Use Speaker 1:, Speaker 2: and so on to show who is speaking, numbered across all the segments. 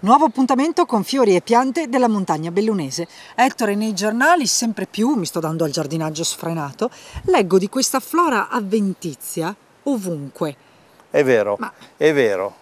Speaker 1: Nuovo appuntamento con fiori e piante della montagna bellunese. Ettore, nei giornali sempre più, mi sto dando al giardinaggio sfrenato, leggo di questa flora avventizia ovunque.
Speaker 2: È vero,
Speaker 1: Ma
Speaker 2: è vero.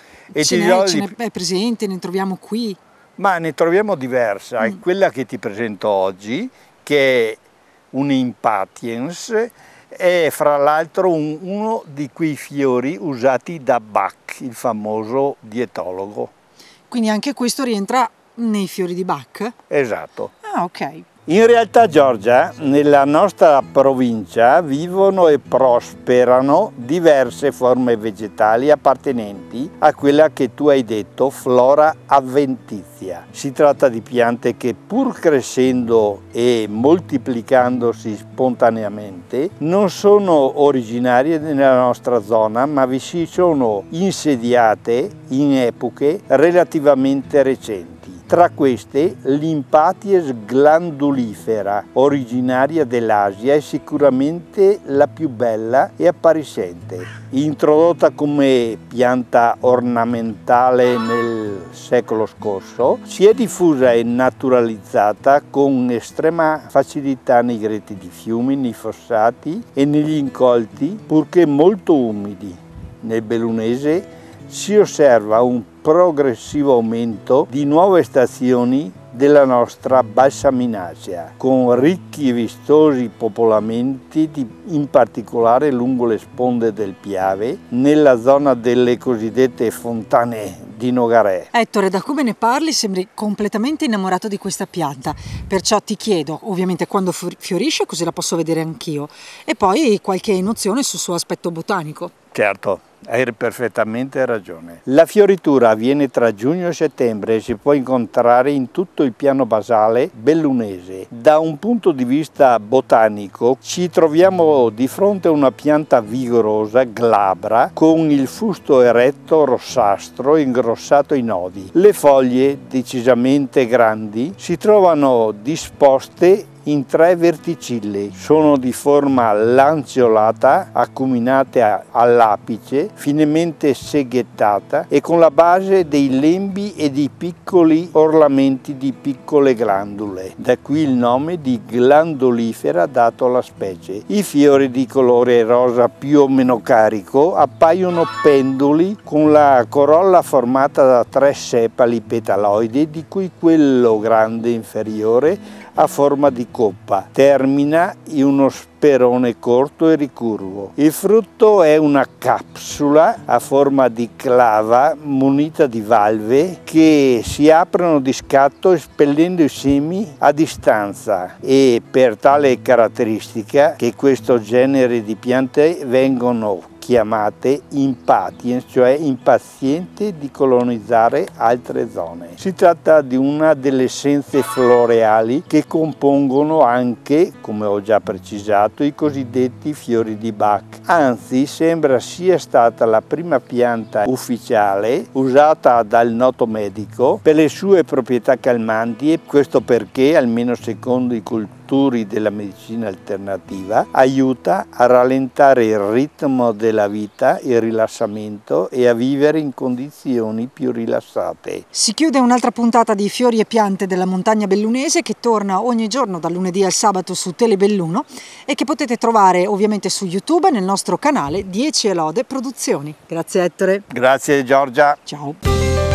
Speaker 2: E
Speaker 1: ce n'è è presente, ne troviamo qui?
Speaker 2: Ma ne troviamo diversa. È quella che ti presento oggi, che è un Impatiens, è fra l'altro uno di quei fiori usati da Bach, il famoso dietologo.
Speaker 1: Quindi anche questo rientra nei fiori di Bach?
Speaker 2: Esatto.
Speaker 1: Ah, ok.
Speaker 2: In realtà, Giorgia, nella nostra provincia vivono e prosperano diverse forme vegetali appartenenti a quella che tu hai detto flora avventizia. Si tratta di piante che, pur crescendo e moltiplicandosi spontaneamente, non sono originarie nella nostra zona, ma vi si sono insediate in epoche relativamente recenti. Tra queste, l'Impatiens glandulifera, originaria dell'Asia, è sicuramente la più bella e appariscente. Introdotta come pianta ornamentale nel secolo scorso, si è diffusa e naturalizzata con estrema facilità nei greti di fiumi, nei fossati e negli incolti, purché molto umidi. Nel bellunese si osserva un progressivo aumento di nuove stazioni della nostra balsaminacea, con ricchi e vistosi popolamenti, in particolare lungo le sponde del Piave, nella zona delle cosiddette fontane di Nogaret.
Speaker 1: Ettore, da come ne parli sembri completamente innamorato di questa pianta, perciò ti chiedo ovviamente quando fiorisce, così la posso vedere anch'io, e poi qualche nozione sul suo aspetto botanico.
Speaker 2: Certo. Hai perfettamente ragione. La fioritura avviene tra giugno e settembre e si può incontrare in tutto il piano basale bellunese. Da un punto di vista botanico ci troviamo di fronte a una pianta vigorosa, glabra, con il fusto eretto rossastro ingrossato in nodi. Le foglie, decisamente grandi, si trovano disposte in 3 verticilli, sono di forma lanceolata, acuminate all'apice, finemente seghettata e con la base dei lembi e di piccoli orlamenti di piccole glandule. Da qui il nome di glandolifera dato alla specie. I fiori di colore rosa più o meno carico appaiono penduli con la corolla formata da 3 sepali petaloidi, di cui quello grande inferiore a forma di coppa, termina in uno sperone corto e ricurvo. Il frutto è una capsula a forma di clava munita di valve che si aprono di scatto espellendo i semi a distanza, e per tale caratteristica che questo genere di piante vengono chiamate Impatiens, cioè impaziente di colonizzare altre zone. Si tratta di una delle essenze floreali che compongono anche, come ho già precisato, i cosiddetti fiori di Bach. Anzi, sembra sia stata la prima pianta ufficiale usata dal noto medico per le sue proprietà calmanti, e questo perché, almeno secondo i cultori della medicina alternativa, aiuta a rallentare il ritmo della vita, il rilassamento, e a vivere in condizioni più rilassate.
Speaker 1: Si chiude un'altra puntata di Fiori e piante della montagna bellunese, che torna ogni giorno dal lunedì al sabato su Telebelluno e che potete trovare ovviamente su YouTube nel nostro canale 10 e Lode Produzioni. Grazie Ettore.
Speaker 2: Grazie Giorgia.
Speaker 1: Ciao.